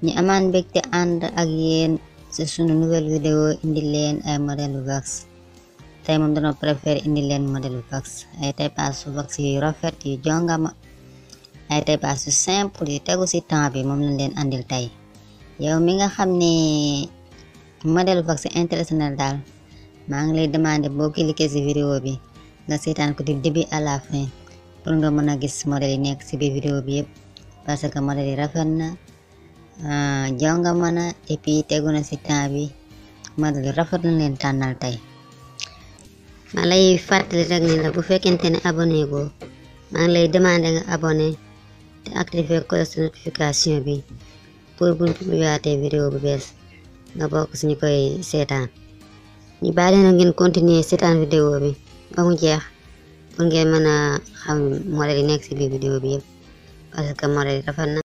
ñi amaan mbégte ànd ak yéen ci sunu nouvelle vidéo indi leen ay modèle wax tey moom dañoo préféré indi leen modèle wax ay taille passe wax yu rafet yu jongama ay taille passe yu simple yu tegu ci temps bi moom lañ leen andil tey yow mi nga xam ne modèle wax intéressé na daal maa ngi lay demander boo cliquer ci vidéo bi nga seetaan ko du début à la fin pour nga mën a gis modèle yi nekk ci biir vidéo bi yëpp parce que modèle yi rafet na jongama na et puis tegu na ci temps bi modèle yi rafet na leen tànnal tey ma lay fàttali rek ne la bu fekkente ne abonné go maa ngi lay demander nga abonné te activer cloche de notification bi pour buñ publiwaatee vidéo bu bees nga bokk ci ñu koy seetaan ñu bàyyi leen ngeen continuer seetaan vidéo bi ba mu jeex pour ngeen mën a xam modèle yi nekk ci biir vidéo bi yëpp parce que modèle yi rafet na